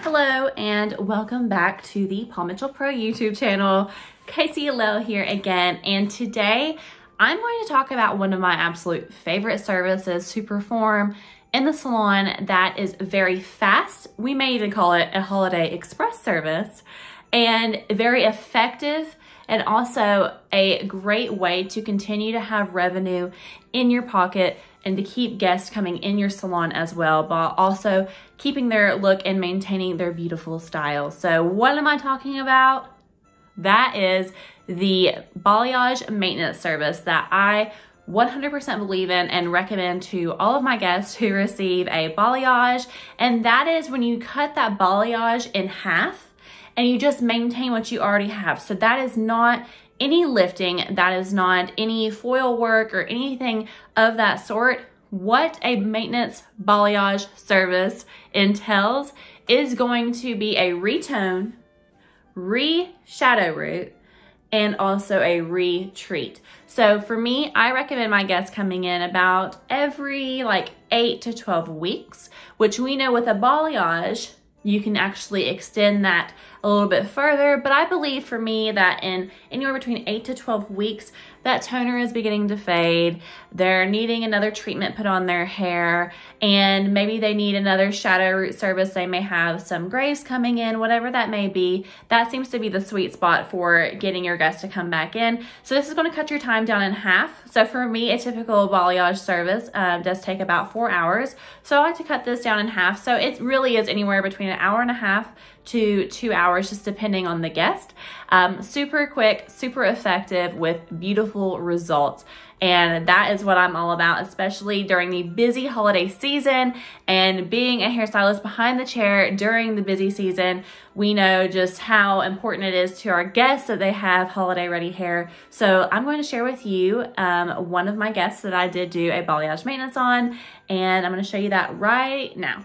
Hello and welcome back to the Paul Mitchell Pro YouTube channel. Casey Lail here again, and today I'm going to talk about one of my absolute favorite services to perform in the salon that is very fast. We may even call it a holiday express service, and very effective, and also a great way to continue to have revenue in your pocket and to keep guests coming in your salon as well, while also keeping their look and maintaining their beautiful style. So what am I talking about? That is the balayage maintenance service that I 100% believe in and recommend to all of my guests who receive a balayage. And that is when you cut that balayage in half and you just maintain what you already have. So that is not any lifting, that is not any foil work or anything of that sort. What a maintenance balayage service entails is going to be a retone, re-shadow root, and also a retreat. So for me, I recommend my guests coming in about every 8 to 12 weeks, which we know with a balayage, you can actually extend that a little bit further. But I believe for me that in anywhere between 8 to 12 weeks, that toner is beginning to fade. They're needing another treatment put on their hair, and maybe they need another shadow root service. They may have some grays coming in, whatever that may be. That seems to be the sweet spot for getting your guests to come back in. So this is going to cut your time down in half. So for me, a typical balayage service does take about 4 hours. So I like to cut this down in half. So it really is anywhere between an hour and a half to 2 hours, just depending on the guest. Super quick, super effective with beautiful results. And that is what I'm all about, especially during the busy holiday season. And being a hairstylist behind the chair during the busy season, we know just how important it is to our guests that they have holiday ready hair. So I'm going to share with you one of my guests that I did do a balayage maintenance on, and I'm going to show you that right now.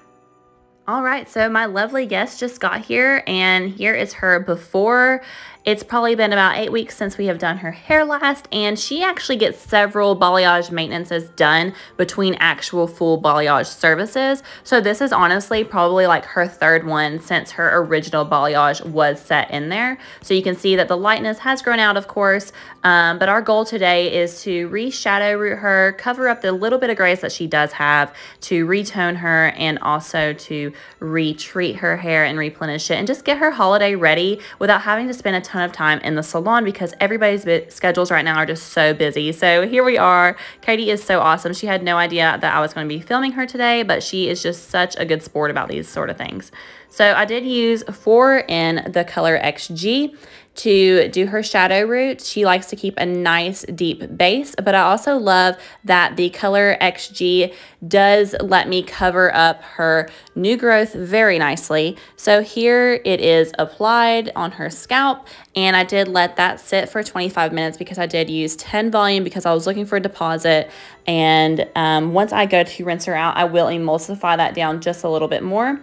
All right, so my lovely guest just got here, and here is her before. It's probably been about 8 weeks since we have done her hair last, and she actually gets several balayage maintenances done between actual full balayage services. So this is honestly probably like her third one since her original balayage was set in there. So you can see that the lightness has grown out, of course, but our goal today is to re-shadow root her, cover up the little bit of grace that she does have, to retone her, and also to retreat her hair and replenish it and just get her holiday ready without having to spend a ton of time in the salon, because everybody's schedules right now are just so busy. So here we are. Katie is so awesome. She had no idea that I was going to be filming her today, but she is just such a good sport about these sort of things. So I did use 4 in the color XG to do her shadow root. She likes to keep a nice deep base, but I also love that the color XG does let me cover up her new growth very nicely. So here it is applied on her scalp, and I did let that sit for 25 minutes because I did use 10 volume because I was looking for a deposit. And once I go to rinse her out, I will emulsify that down just a little bit more.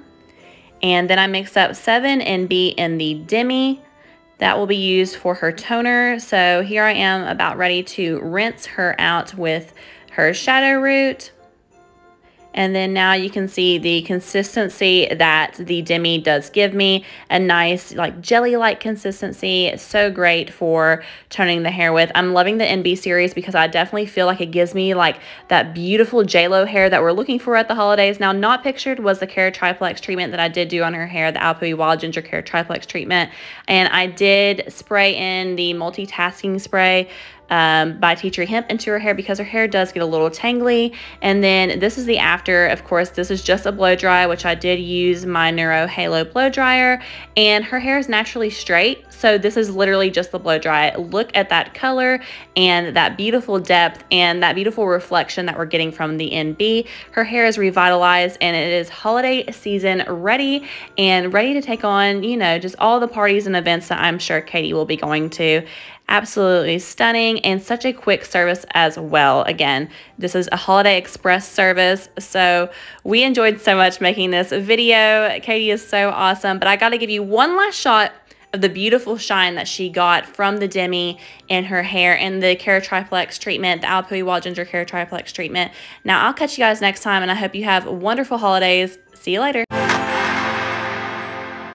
And then I mix up 7 NB in the demi. That will be used for her toner. So here I am about ready to rinse her out with her shadow root. And then now you can see the consistency that the demi does give me, a nice jelly-like consistency. It's so great for toning the hair with. I'm loving the NB series because I definitely feel like it gives me that beautiful J-Lo hair that we're looking for at the holidays. Now, not pictured was the Care Triplex treatment that I did do on her hair, the Alpui Wild Ginger Care Triplex treatment. And I did spray in the multitasking spray by Tea Tree Hemp into her hair because her hair does get a little tangly. And then this is the after. Of course, this is just a blow dry, which I did use my Neuro Halo blow dryer, and her hair is naturally straight. So this is literally just the blow dry. Look at that color and that beautiful depth and that beautiful reflection that we're getting from the NB. Her hair is revitalized, and it is holiday season ready and ready to take on, just all the parties and events that I'm sure Katie will be going to. Absolutely stunning, and such a quick service as well. Again, this is a holiday express service, so we enjoyed so much making this video. Katie is so awesome, but I got to give you one last shot of the beautiful shine that she got from the demi in her hair and the Care Triplex treatment, the Alpui Wild Ginger Care Triplex treatment. Now, I'll catch you guys next time, and I hope you have wonderful holidays. See you later.